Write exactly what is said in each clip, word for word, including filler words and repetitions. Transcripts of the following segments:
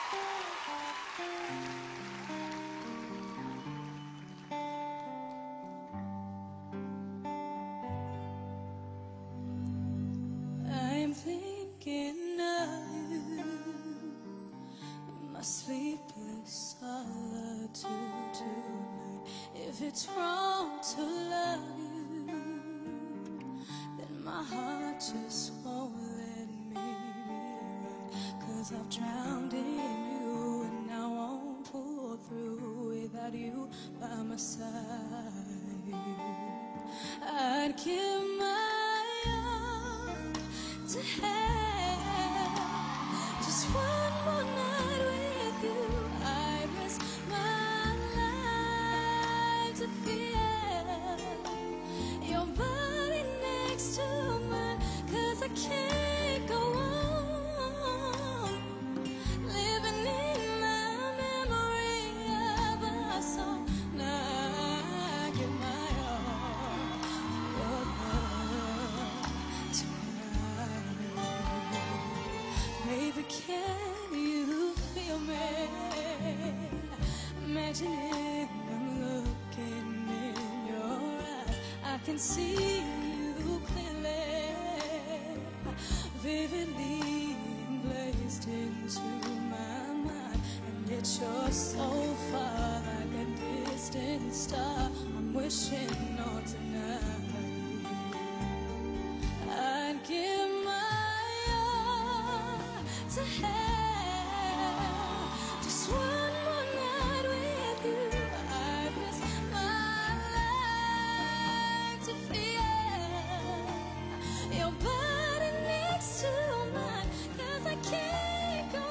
I'm thinking of you in my sleepless solitude tonight. If it's wrong to love you, then my heart just won't let me be right. 'Cause I've drowned in you and I won't pull through without you by my side. I'd give my all to have just one more night with you. I'd risk my life to feel your body next to mine. 'Cause I can't go on living in my memory of our song. Now I give my all for love tonight. Baby, can you feel me? Imagining I'm looking in your eyes, I can see you clearly, vividly emblazed into my mind. And yet you're so far, like a distant star, I'm wishing on tonight. I'd give my all to have just one more night with you. I'd risk my life to feel your body next to mine. 'Cause I can't go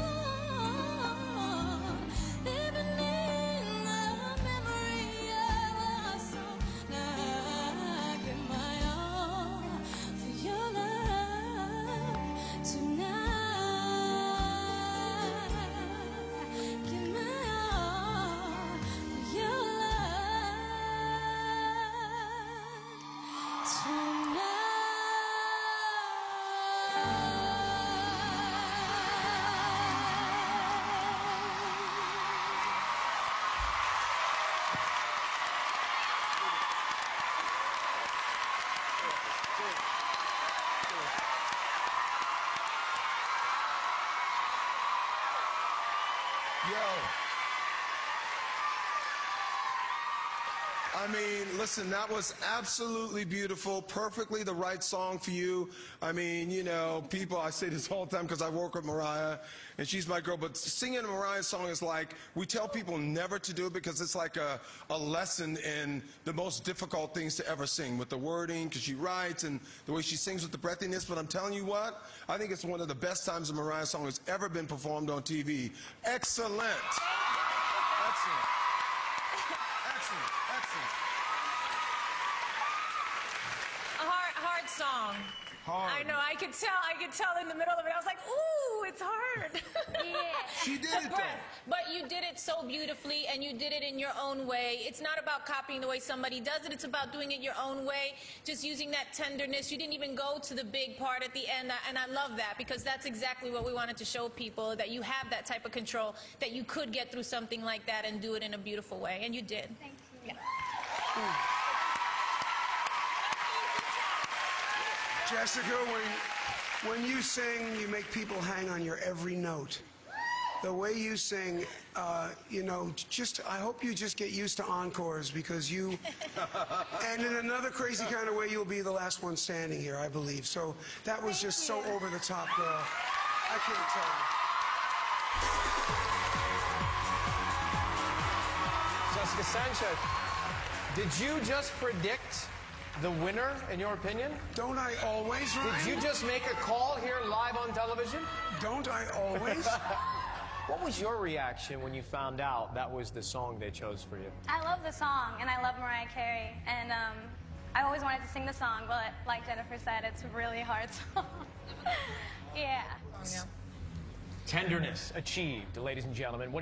on living in the memory of our song. Now I give my all for your love tonight. Give my all for your love tonight. Yo. I mean, listen, that was absolutely beautiful, perfectly the right song for you. I mean, you know, people, I say this all the time because I work with Mariah, and she's my girl, but singing a Mariah song is like, we tell people never to do it because it's like a, a lesson in the most difficult things to ever sing, with the wording, because she writes, and the way she sings with the breathiness. But I'm telling you what, I think it's one of the best times a Mariah song has ever been performed on T V. Excellent. Excellent. Excellent. Excellent. A hard, hard song. Hard. I know. I could tell. I could tell in the middle of it. I was like, "Ooh, it's hard." Yeah. She did it, but, though. but you did it so beautifully, and you did it in your own way. It's not about copying the way somebody does it. It's about doing it your own way, just using that tenderness. You didn't even go to the big part at the end, and I love that, because that's exactly what we wanted to show people, that you have that type of control, that you could get through something like that and do it in a beautiful way, and you did. Thank you. Yeah. Jessica, when, when you sing, you make people hang on your every note. The way you sing, uh, you know, just, I hope you just get used to encores, because you, and in another crazy kind of way, you'll be the last one standing here, I believe. So that was Thank just you. so over the top, girl. I can't tell you. Jessica Sanchez, did you just predict the winner, in your opinion? you. Don't I always, Ryan? Did you just make a call here live on television? Don't I always? What was your reaction when you found out that was the song they chose for you? I love the song, and I love Mariah Carey, and um, I always wanted to sing the song, but like Jennifer said, it's a really hard song. Yeah. Oh, yeah. Tenderness achieved, ladies and gentlemen. What